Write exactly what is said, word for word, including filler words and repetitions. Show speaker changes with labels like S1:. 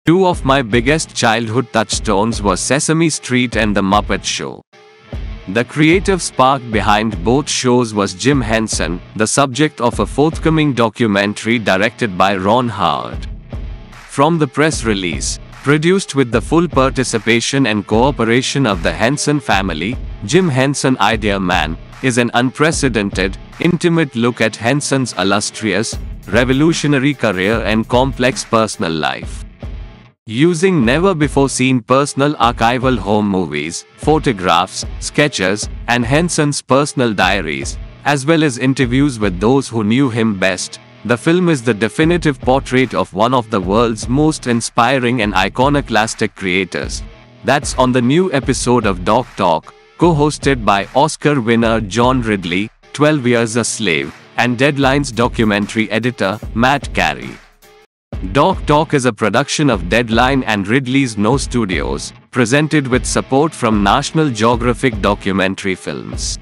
S1: Two of my biggest childhood touchstones were Sesame Street and The Muppet Show. The creative spark behind both shows was Jim Henson, the subject of a forthcoming documentary directed by Ron Howard. From the press release, produced with the full participation and cooperation of the Henson family, Jim Henson Idea Man is an unprecedented, intimate look at Henson's illustrious, revolutionary career and complex personal life. Using never-before-seen personal archival home movies, photographs, sketches, and Henson's personal diaries, as well as interviews with those who knew him best, the film is the definitive portrait of one of the world's most inspiring and iconoclastic creators. That's on the new episode of Doc Talk, co-hosted by Oscar winner John Ridley, twelve years a Slave, and Deadline's documentary editor, Matt Carey. Doc Talk is a production of Deadline and Ridley's No Studios, presented with support from National Geographic Documentary Films.